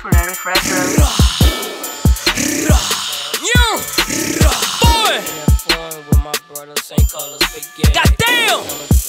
Goddamn!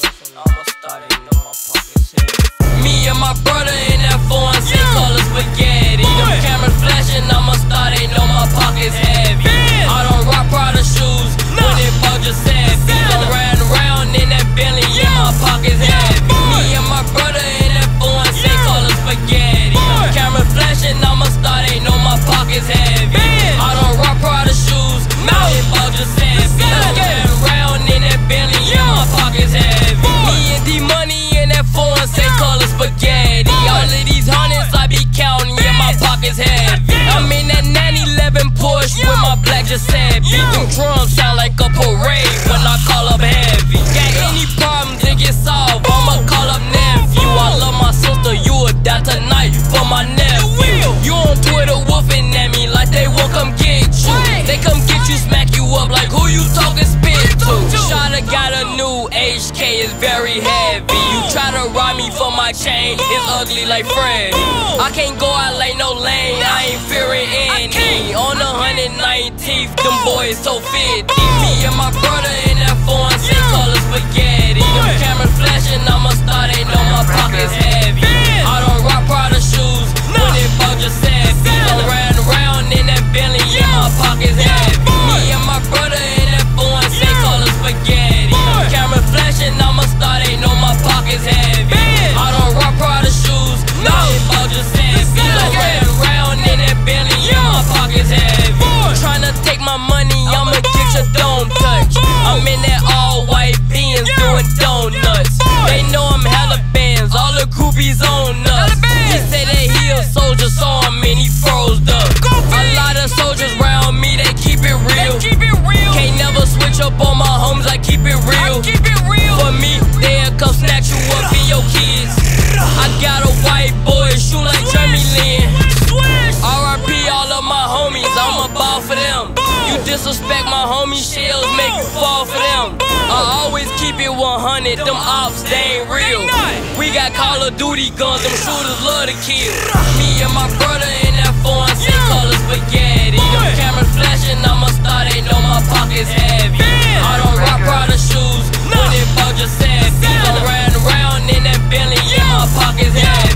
Me and my brother in that foreign, same color spaghetti. Them cameras flashing, I'ma start, they know my pockets heavy. I don't rock Prada shoes, when it bug just said. I'm riding around in that Bentley, yeah, my pockets heavy. Me and my brother in that foreign, same color spaghetti. Them cameras flashing, I'ma start, they know my pockets heavy. I don't rock Prada shoes, when it bug just said. I'm riding around in that Bentley, yeah, my pockets heavy. Me and D-Money in that foreign, same color spaghetti. All of these hundreds I be counting, yeah, my pockets heavy. I'm in that 911 Porsche with my black Giuseppe. Them drums sound like a parade when I call up heavy. Got any problems, it get solved, I'ma call up nephew. I love my sister, you would die tonight for my nephew. You on Twitter woofing at me like they won't come get you. They come get you, smack you up like who you talking spit to. Shawty got a new HK, it's very heavy. You try to rob me for my chain, it's ugly like Freddy. I can't go out like no lane, I ain't fearing any. On the 119th, them boys so 50. Me and my brother in that foreign, same color spaghetti. Them cameras flashing, I'ma start, they know my pockets heavy. I don't rock Prada shoes, when it bug just said. I'm riding around in that Bentley, yeah, my pockets heavy. Me and my brother in that foreign, same color spaghetti. Them cameras flashing, I'ma start, they know my pockets heavy. I don't rock Prada shoes, when it bug just said. I'm riding around in that Bentley, yeah, my pockets heavy. Tryna take my money, I'ma get your dome touch. I'm in that all white beans doing donuts. They know I'm hella bands, all the groupies on us. He said that he a soldier, so I'm in, he froze up. A lot of soldiers round me, they keep it real. Can't never switch up on my homes, I keep it real. For me, they'll come snatch you up in your kids. I got a white boy, shoot like Jeremy Lin. R.I.P. all of my homies, I'ma ball for them. You disrespect my homie, shells make you fall for them. I always keep it 100, them ops, they ain't real. We got Call of Duty guns, them shooters love to kill. Me and my brother in that foreign, same color spaghetti. Them cameras flashing, I'ma start, they know my pockets heavy. I don't rock Prada shoes, when it bug just said. I'm riding around in that Bentley, yeah, my pockets heavy.